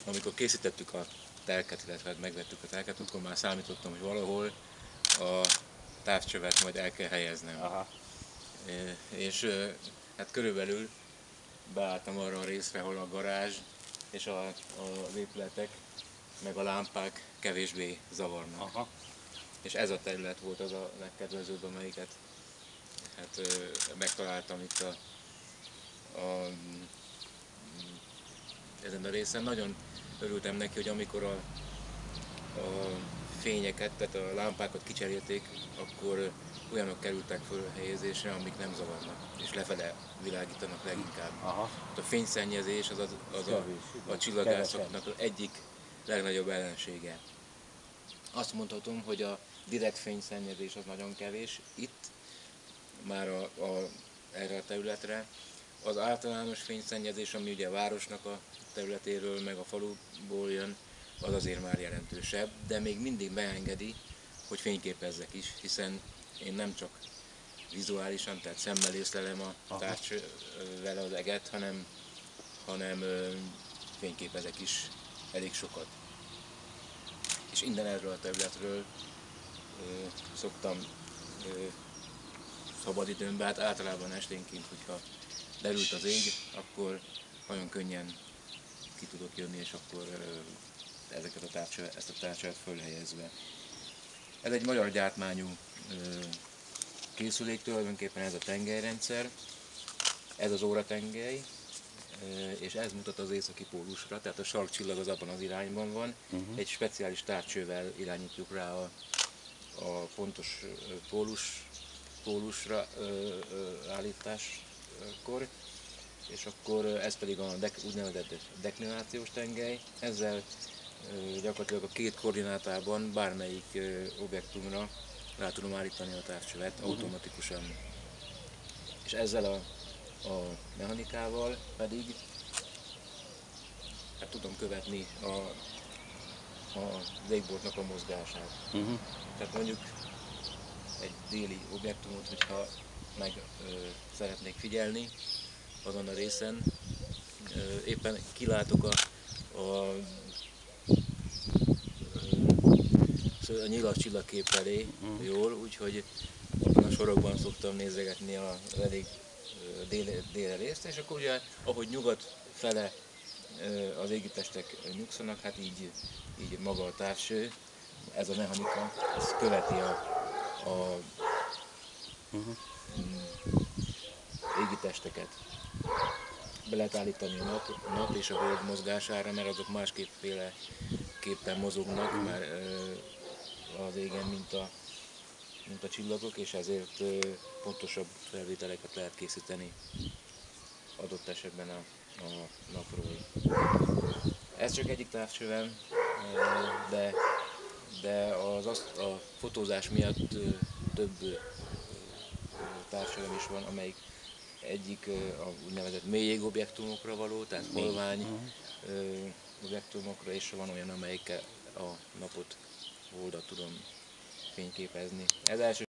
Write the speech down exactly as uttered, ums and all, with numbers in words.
amikor készítettük a telket, illetve megvettük a telket, akkor már számítottam, hogy valahol a távcsövet majd el kell helyeznem. Aha. És hát körülbelül beálltam arra a részre, ahol a garázs és a, az épületek, meg a lámpák kevésbé zavarnak. Aha. És ez a terület volt az a legkedvezőbb, amelyiket hát, megtaláltam itt a, a, ezen a részen. Nagyon örültem neki, hogy amikor a, a fényeket, tehát a lámpákat kicserélték, akkor olyanok kerültek föl helyezésre, amik nem zavarnak, és lefele világítanak leginkább. Aha. A fényszennyezés az, az, az a, a csillagászoknak az egyik legnagyobb ellensége. Azt mondhatom, hogy a direkt fényszennyezés az nagyon kevés itt, már a, a, erre a területre. Az általános fényszennyezés, ami ugye a városnak a területéről, meg a faluból jön, az azért már jelentősebb, de még mindig beengedi, hogy fényképezzek is, hiszen én nem csak vizuálisan, tehát szemmel észlelem a távcsővel az eget, hanem, hanem ö, fényképezek is elég sokat. És innen erről a területről ö, szoktam ö, szabadidőmben, hát általában esténként, hogyha derült az ég, akkor nagyon könnyen ki tudok jönni, és akkor ö, ezeket a távcsövet, ezt a távcsövet fölhelyezve. Ez egy magyar gyártmányú ö, készülék, tulajdonképpen ez a tengelyrendszer, ez az óratengely, és ez mutat az északi pólusra, tehát a sarkcsillag az abban az irányban van. Uh-huh. Egy speciális távcsővel irányítjuk rá a, a pontos pólus, pólusra ö, ö, állításkor, és akkor ez pedig a dek, úgynevezett deklinációs tengely. Ezzel ö, gyakorlatilag a két koordinátában bármelyik ö, objektumra rá tudom állítani a távcsövet uh-huh. automatikusan. És ezzel a, a mechanikával pedig hát tudom követni a, a légboltnak a mozgását. Uh-huh. Tehát mondjuk egy déli objektumot, hogyha meg ö, szeretnék figyelni azon a részen, ö, éppen kilátok a, a, a nyilas csillagkép felé uh-huh. jól, úgyhogy abban a sorokban szoktam nézegetni a elég déli, déli részt, és akkor ugye, ahogy nyugat fele az égitestek nyugszanak, hát így, így maga a távcső, ez a mechanika, ez követi a, a uh-huh. égitesteket. Be lehet állítani a nap, a nap és a hold mozgására, mert azok másképpen mozognak uh-huh. már az égen, mint a, mint a csillagok, és ezért pontosabb felvételeket lehet készíteni adott esetben a, a napról. Ez csak egyik távcsővel, de, de az, a fotózás miatt több távcsövem is van, amelyik egyik a úgynevezett mélyég objektumokra való, tehát holvány objektumokra, és van olyan, amelyikkel a napot, holdat tudom fényképezni. Ez első